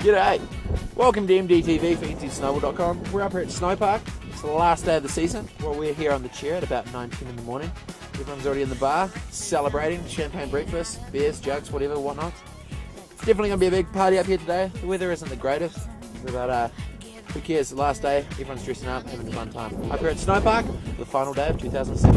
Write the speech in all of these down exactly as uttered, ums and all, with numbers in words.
G'day! Welcome to M D T V for N T snowball dot com. We're up here at Snowpark. It's the last day of the season. Well, we're here on the chair at about nine ten in the morning. Everyone's already in the bar, celebrating, champagne breakfast, beers, jugs, whatever, whatnot. It's definitely going to be a big party up here today. The weather isn't the greatest, but uh, who cares? The last day, everyone's dressing up, having a fun time. Up here at Snowpark, the final day of two thousand seven.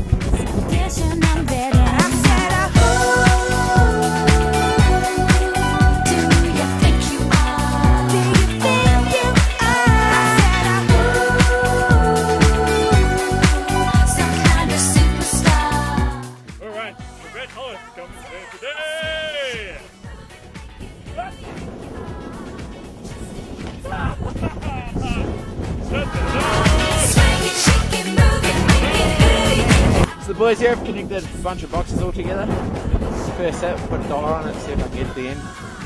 So the boys here have connected a bunch of boxes all together. First set, put a dollar on it, see if I can get to the end.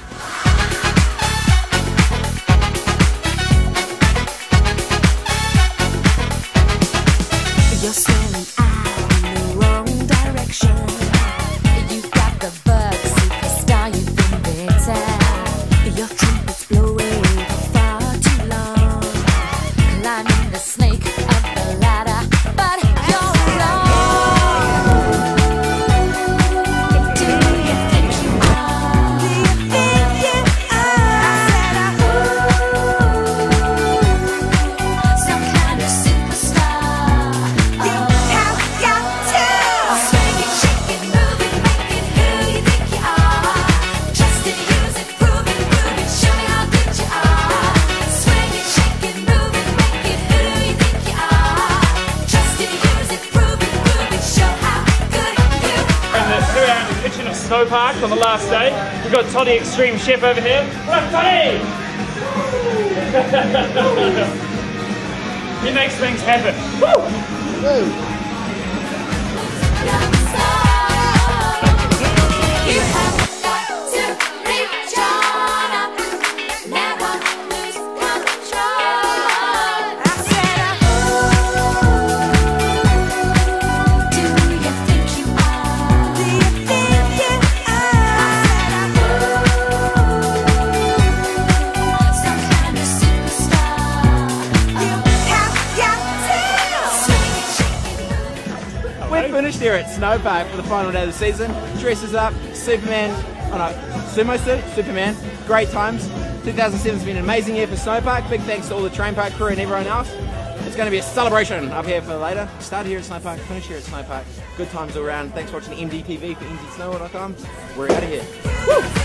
You're staring out in the wrong direction. You've got the bug, superstar, you've been better. Your trumpet's blowing for far too long. Climbing the snake up the ladder, but you're wrong. Do you think you are? Do you think you are? Some kind of superstar. You have got to swing it, shake it, move it, make it who you think you are. Trust it, use it, prove it, prove it, show me how good you are. Swing it, shake it, move it, make it who you think you are. Trust it, use it, prove it, prove it, show how good you are. And the here we are in the kitchen of Snowpark on the last day. We've got Toddy Extreme Chef over here. What up, Toddy? He makes things happen. Woo! You have got to reach on up, never lose control. I said, do you think you are? Do you think you are? Some kind of superstar. You have got to swing it, shake it. We're finished here at Snowpark for the final day of the season. Dresses up, Superman, oh no, Sumo suit, Superman. Great times. two thousand seven's been an amazing year for Snowpark. Big thanks to all the train park crew and everyone else. It's going to be a celebration up here for later. Start here at Snowpark, finish here at Snowpark. Good times all around. Thanks for watching M D T V for N T snowball dot com. We're out of here. Woo!